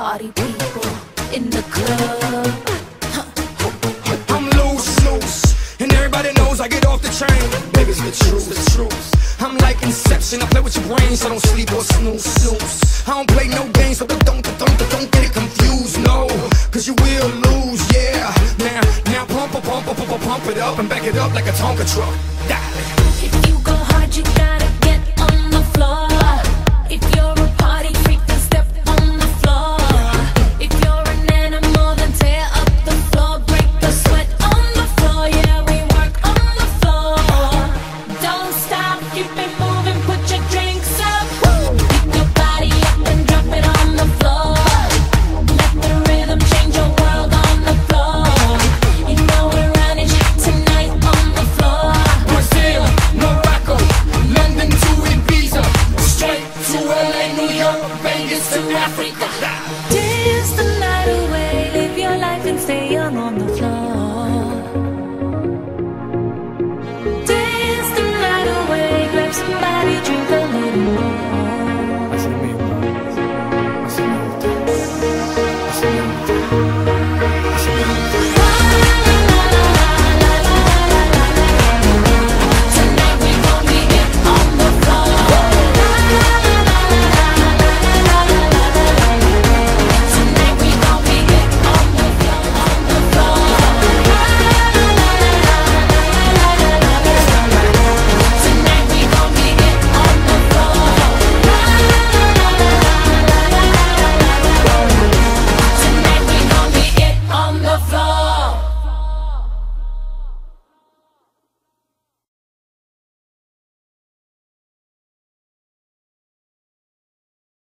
party people in the club. I'm loose, and everybody knows I get off the train. Baby, it's the truth. I'm like Inception, I play with your brain, so don't sleep or snooze. I don't play no games, so don't get it confused, no, cause you will lose, yeah. Now pump it up and back it up like a Tonka truck. If you go hard, you gotta get on the floor. If you're a party freak, then step on the floor. If you're an animal, then tear up the floor. Break the sweat on the floor, yeah, we work on the floor. Don't stop, keep it moving, put your drinks up. Pick your body up and drop it on the floor. Let the rhythm change your world on the floor. You know we're running tonight on the floor. Brazil, Morocco, London to Ibiza, straight to LA, New York, Vegas to Africa.